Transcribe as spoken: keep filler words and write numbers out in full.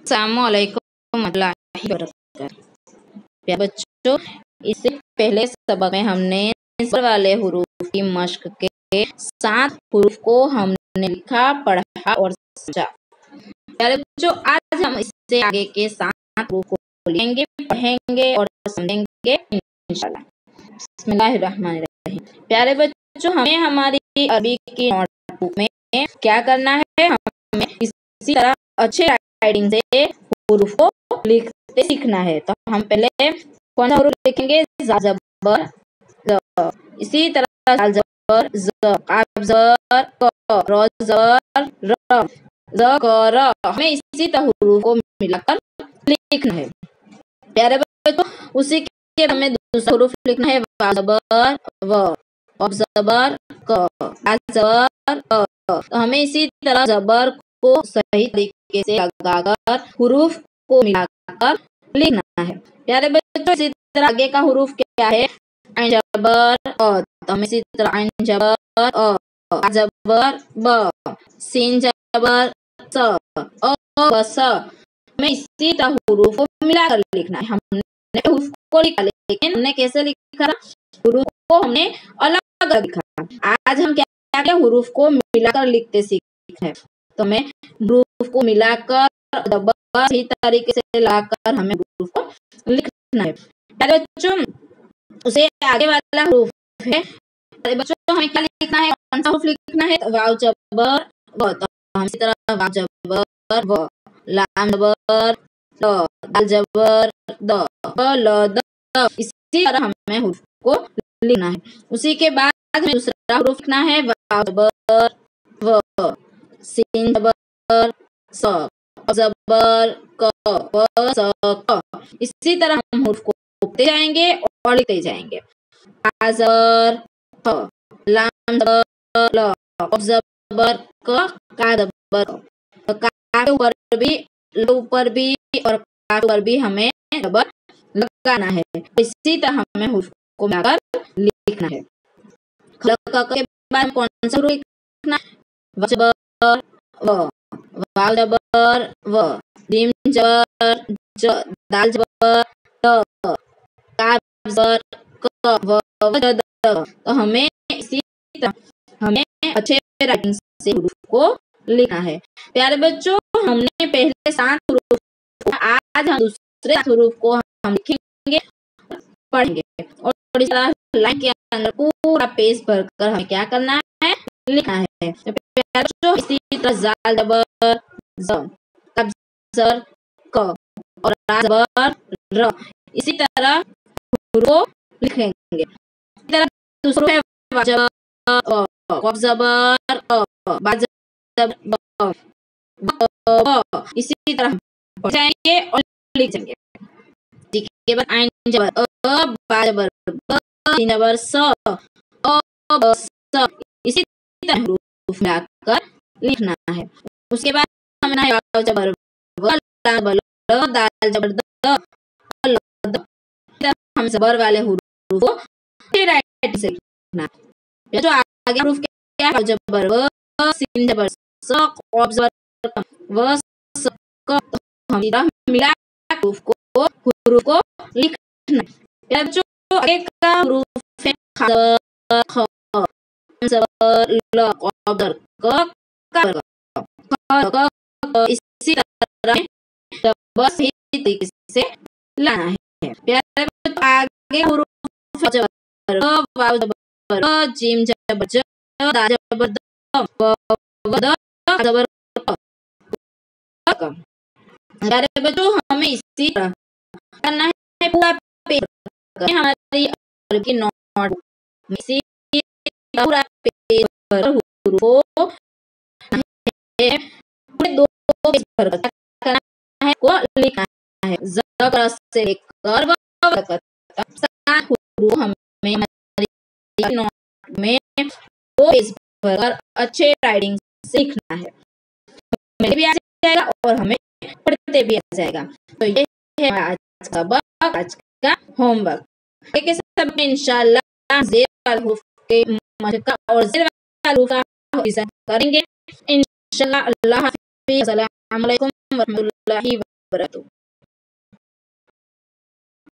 अस्सलामुअलैकुम वरहमतुल्लाहि वबरकातुहू। प्यारे बच्चों, इससे पहले सबक में हमने ज़बर वाले हुरूफ की मश्क के सात हुरूफ को हमने लिखा, पढ़ा और समझा। प्यारे बच्चों, आज हम इससे आगे के सात हुरूफ को लिखेंगे, पढ़ेंगे और समझेंगे इंशाअल्लाह। बिस्मिल्लाहिर्रहमानिर्रहीम। प्यारे बच्चों, हमें हमारी अरबी की नोटबुक में क्या करना है, हमें इसी तरह अच्छे राइटिंग से हुरूफ को लिखते सीखना है। तो हम पहले कौन सा हुरूफ लिखेंगे? ज़ा ज़बर ज़, इसी तरह दाल ज़बर ज़, काफ ज़बर क, र ज़बर र, ज़ क र। हमें इसी तरह हुरूफ को मिलाकर लिखना है। प्यारे बच्चों, उसी के हमें दूसरा हुरूफ लिखना है वा ज़बर व, क़ाफ ज़बर क, काफ ज़बर क। तो हमें इसी तरह ज़बर को सही तरीके से लगाकर हुरूफ को मिलाकर लिखना है। प्यारे बच्चों, इसी तरह आगे का हुरूफ क्या है? ऐन ज़बर अ, तो हमें इसी तरह ऐन ज़बर अ, बा ज़बर ब, सीन ज़बर स, अ ब स। हमें इसी तरह हुरूफ को मिलाकर लिखना है। हमने हुरूफ को लिखा, लेकिन हमने कैसे लिखा? हुरूफ को हमने अलग अलग लिखा। आज हम क्या क्या हुरूफ को मिलाकर लिखते सीखते हैं। तो हमें हुरूफ को मिलाकर सही तरीके से लाकर हमें हुरूफ को लिखना है। प्यारे बच्चों, उसे आगे वाला हुरूफ है। प्यारे बच्चों, हमें क्या लिखना है? कौन सा हुरूफ लिखना है? वाव ज़बर व, तो हम इसी तरह वाव ज़बर व, लाम ज़बर ल, दाल ज़बर द, ब ल द। इसी तरह हमें हुरूफ को लिखना है। उसी के बाद हमें दूसरा हुरूफ लिखना है वाव ज़बर व, सीन ज़बर स, ज़बर क, व स क। इसी तरह हम हुरूफ को लिखते जाएंगे और लिखते जाएंगे। आ ज़बर फ, लाम ज़बर ल, क़ाफ ज़बर क, का ज़बर क। का के ऊपर भी, ल ऊपर भी और का ऊपर भी हमें ज़बर लगाना है। इसी तरह हमें हुरूफ को मिलाकर लिखना है। खलक के बाद कौन सा हुरूफ लिखना है? व ज़बर व, वाव ज़बर व, जीम ज़बर ज, दाल ज़बर द, काफ ज़बर क, व ज द। तो हमें इसी तरह हमें अच्छे राइटिंग से हुरूफ को लिखना है। प्यारे बच्चों, हमने पहले सात हुरूफ, आज हम दूसरे हुरूफ को हम लिखेंगे, पढ़ेंगे और इस तरह लाइन के अंदर पूरा पेज भरकर हमें क्या करना है? लिखना है। तो प्यारे बच्चों, इसी तरह ज़ाल ज़बर ज़, काफ ज़बर क और रा ज़बर र, इसी तरह हुरूफ को लिखेंगे। इसी तरह दूसरा है वा ज़बर अ, क़ाफ ज़बर अ, बा ज़बर ब, ब। इसी तरह पढ़ जाएंगे और लिख जाएंगे। इसके बाद ऐन ज़बर अ, बा ज़बर ब, सीन ज़बर स, अ ब स। इसी तरह हुरूफ मिलाकर लिखना है। उसके बाद हमें वाव ज़बर व, लाम ज़बर ल, दाल ज़बर द, ल द। हम ज़बर वाले हुरूफ को राइट से लिखना है। जो आगे हुरूफ क्या है? वाव ज़बर व, सीन ज़बर स, क़ाफ ज़बर क, व स क। हम मिला हुरूफ को हुरूफ को लिखना है। जो आगे का हुरूफ है ख ज़बर ख, ज़बर ल, क़ाफ ज़बर क, का ज़बर क, ख क। इसी तरह ज़बर सही तरीके से लाना है। प्यारे बच्चों, आगे हुरूफ ज़बर व, वाव ज़बर व, जीम ज़बर ज, दाल ज़बर द, व द, ज़बर क। प्यारे बच्चों, हमें इसी तरह करना है। पूरा पेज हमारी अरबी की नोटबुक में इसी पूरा पेज पर हुरूफ को दो पेज पर करना है, को लिखना है। ज़बर से लेकर व तक सात हुरूफ हमें हमारी नोट में दो पेज पर अच्छे राइटिंग से लिखना है। हमें भी आ जाएगा और हमें पढ़ते भी आ जाएगा। तो ये है आज का सबक, आज का होमवर्क। आगे सब में इंशाअल्लाह ज़ेर वाले हुरूफ के मशक का और ज़ेर वाले हुरूफ का रिवीजन करेंगे इंशाअल्लाह। अल्लाह हाफ़िज़। अस्सलामु अलैकुम व रहमतुल्लाहि बरतो।